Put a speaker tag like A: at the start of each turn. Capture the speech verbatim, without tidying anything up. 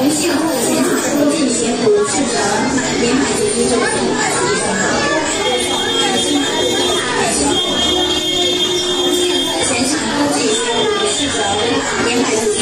A: 从现货前场出进行五次折，连买就一就送买一折。前场出进行五次折，连买就。